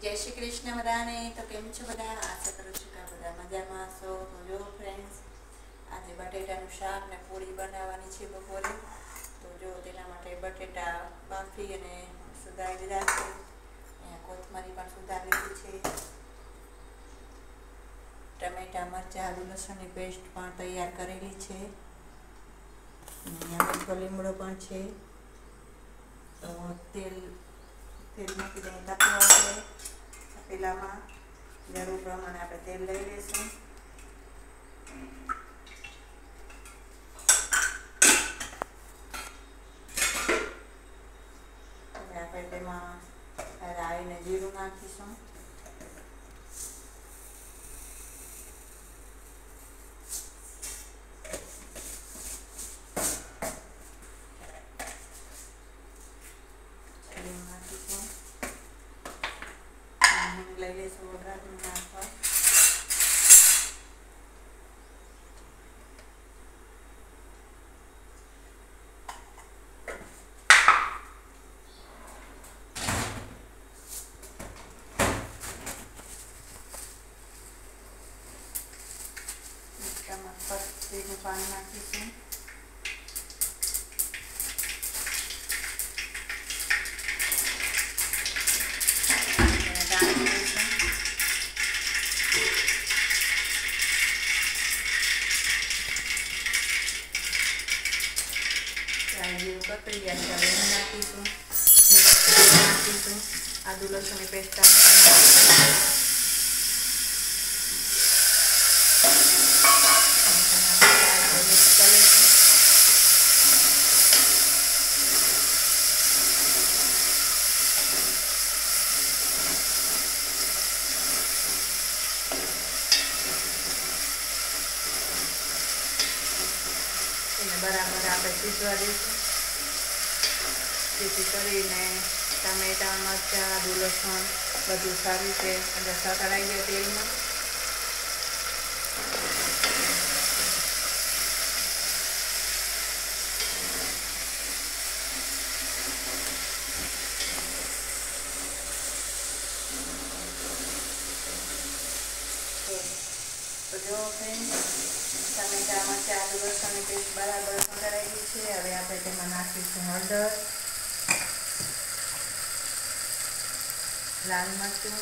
જય શ્રી કૃષ્ણ બધાને. તો કેમ છો બધા? આશા કરું છું કે બધા મજામાં છો. તો જો ફ્રેન્ડ્સ, આજે બટેટાનું શાક ને પૂરી બનાવવાની છે બપોરે. તો જો તેના માટે બટેટા બાફી અને સુધારી લીધા છે. અહીંયા કોથમરી પણ સુધારી લીધી છે. ટમેટા, મરચાં, આદુ લસણની પેસ્ટ પણ તૈયાર કરેલી છે. અહીંયા લીમડો પણ છે. તો તેલ મૂકી દઈએ તપવા છે. પેલામાં જરૂર પ્રમાણે આપણે તેલ લઈ લઈશું. હવે આપણે તેમાં રાઈ ને જીરું નાખીશું. લઈ લઈશું વઘારમાં નાખવા. પત્તીનું પાણી નાખીશું. કકડી ગયા છે નાખીશું. આદુ લસણની પેસ્ટ બરાબર આપણે સીધવા દઈશું. જેથી કરીને ટામેટા, મરચાં, આદુ લસણ બધું સારી રીતે અંદર સતળાઈ જાય તેલમાં. તો જો ફ્રેન્ડ, ટમેટા, મરચાં, આદુ લસણની પેસ્ટ બરાબર સતળાઈ ગઈ છે. હવે આપણે તેમાં નાખીશું હળદર, લાલ મરચું,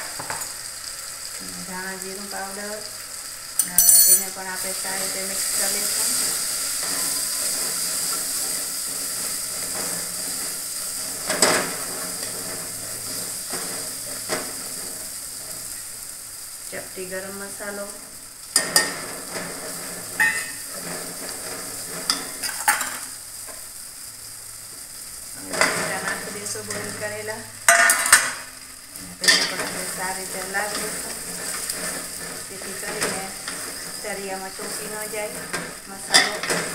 ધાણા જીરું પાવડર. હવે તેને પણ આપણે સારી રીતે મિક્સ કરી લઈશું. ચપટી ગરમ મસાલો, નાખી દઈશું બોઇલ કરેલા. તેને પણ આપણે સારી રીતે લાવી દઈશું, જેથી કરીને તરિયામાં ચોંટી ન જાય મસાલો.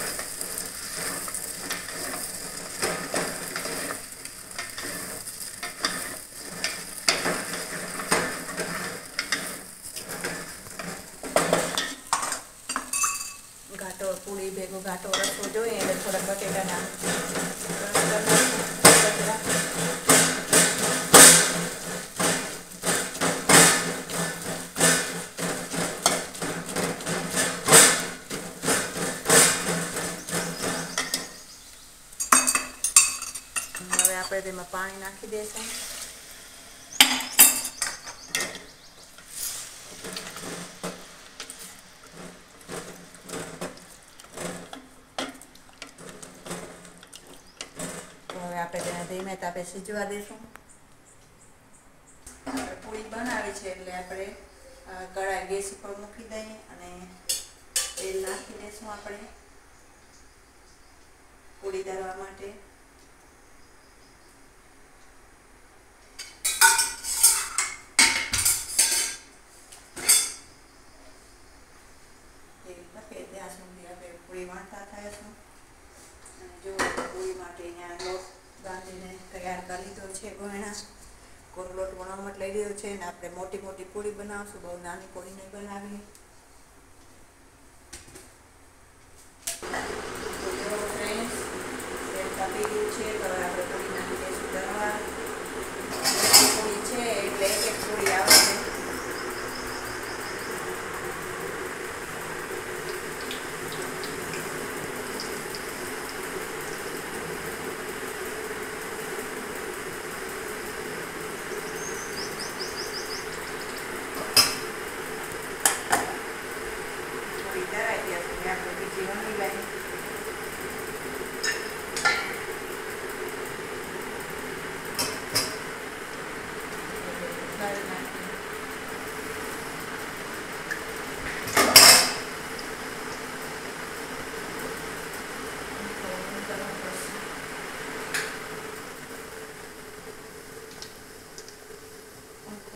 ઘાટો પૂરી ભેગો ઘાટો રસો જોઈએ એટલે થોડાક બટેટાના હવે આપણે તેમાં પાણી નાખી દઈશું. હવે આપણે તેને ધીમે તાપે સીજવા દઈશું. પૂરી બનાવી છે એટલે આપણે કડાઈ ગેસ ઉપર મૂકી દઈએ અને તેલ નાખી દઈશું આપણે પૂરી તળવા માટે. ત્યાં સુધી આપણે પૂરી વાંચતા થાય છે. અને જો પૂરી માટે અહીંયા લોટ બાંધીને તૈયાર કરી લીધો છે. ગોયણા કોરો લોટ વણામટ લઈ લીધો છે. અને આપણે મોટી મોટી પૂરી બનાવશું, બહુ નાની પૂરી નહીં બનાવીએ. તો જો ફ્રેન્ડ્સ, તેલ તપી ગયું છે. તો હવે આપણે પૂરી નાખી દઈશું તળવા. પૂરી છે એટલે એક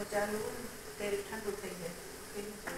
ચાલુ તેલ ઠંડુ થઈ જાય.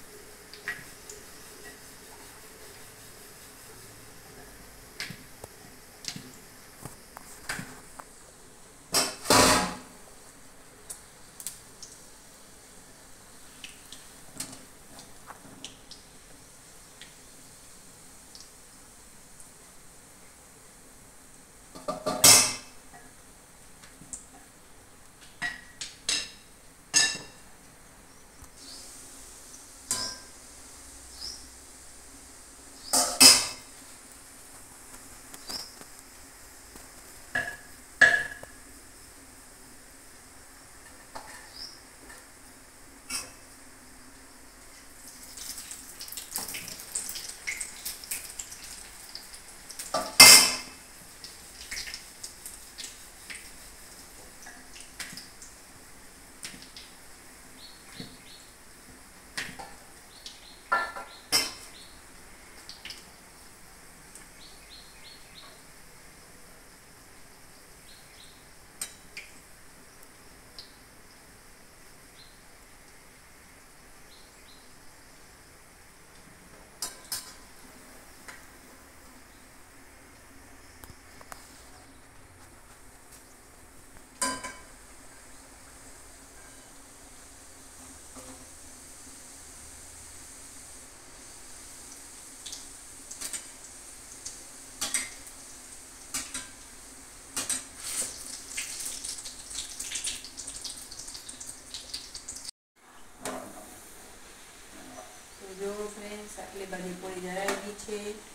જો ફ્રેન્ડ્સ આટલી બધી પૂરી ધરાઈ ગઈ છે.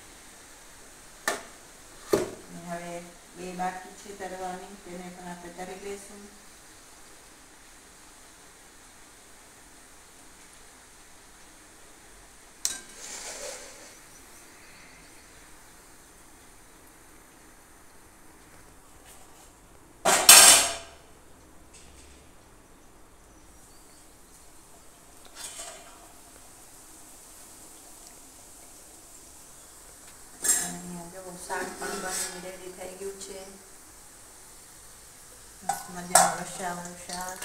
હવે 2 બાકી છે તરવાની, તેને પણ આપણે તરી લઈશું. શાક પણ બનીને રેડી થઈ ગયું છે. મજાનું રસાવાળું શાક.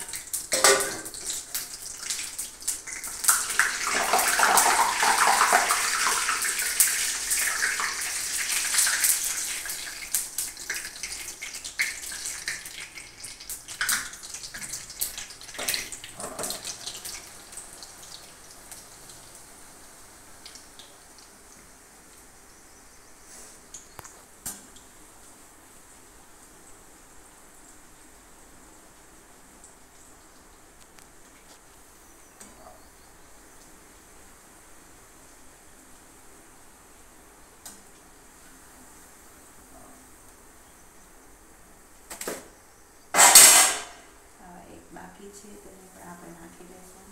બાકી છે તેને પણ આપણે નાખી દઈશું.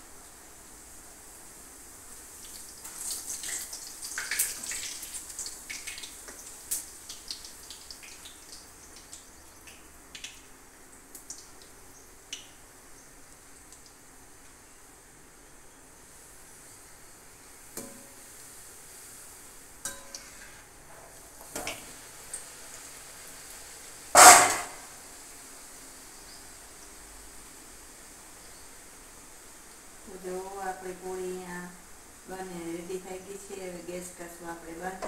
જો આપણી પૂરી અહીંયા બને રેડી થઈ ગઈ છે. હવે ગેસ કરશું આપણે બંધ.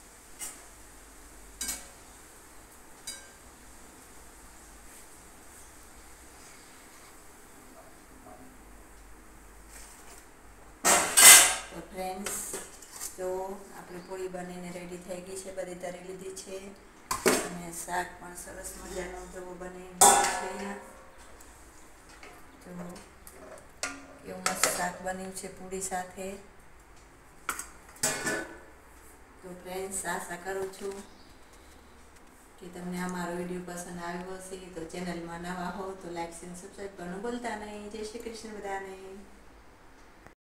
તો ફ્રેન્ડ્સ જો આપણી પૂરી બનીને રેડી થઈ ગઈ છે, બધી તરી લીધી છે અને શાક પણ સરસ મજાનું જેવું બની છે. અહીંયા જો એવું મસ્ત શાક બન્યું છે પૂરી સાથે. તો ફ્રેન્ડ્સ આશા કરું છું કે તમને અમારો વિડીયો પસંદ આવ્યો હશે. તો ચેનલમાં નવા હો તો લાઈક અને સબસ્ક્રાઈબ કરવાનું ભૂલતા નહીં. જય શ્રી કૃષ્ણ બધાને.